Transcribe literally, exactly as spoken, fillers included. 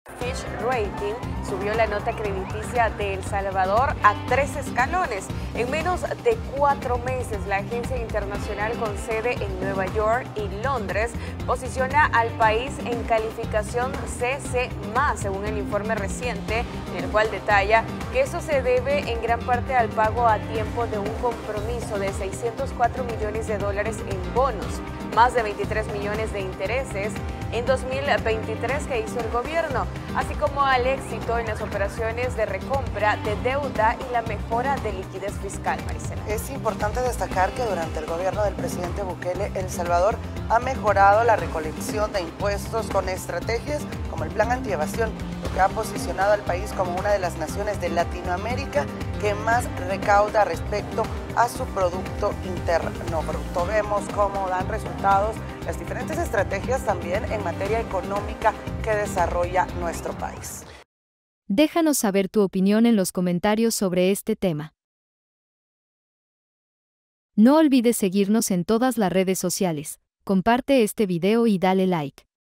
Fitch Rating subió la nota crediticia de El Salvador a tres escalones. En menos de cuatro meses, la agencia internacional con sede en Nueva York y Londres posiciona al país en calificación C C más, según el informe reciente, en el cual detalla que eso se debe en gran parte al pago a tiempo de un compromiso de seiscientos cuatro millones de dólares en bonos, más de veintitrés millones de intereses en dos mil veintitrés que hizo el gobierno, así como al éxito en las operaciones de recompra de deuda y la mejora de liquidez fiscal, Marisela. Es importante destacar que durante el gobierno del presidente Bukele, El Salvador ha mejorado la recolección de impuestos con estrategias como el plan antievasión, lo que ha posicionado al país como una de las naciones de Latinoamérica que más recauda respecto a su Producto Interno Bruto. Vemos cómo dan resultados las diferentes estrategias también en materia económica que desarrolla nuestro país. Déjanos saber tu opinión en los comentarios sobre este tema. No olvides seguirnos en todas las redes sociales, comparte este video y dale like.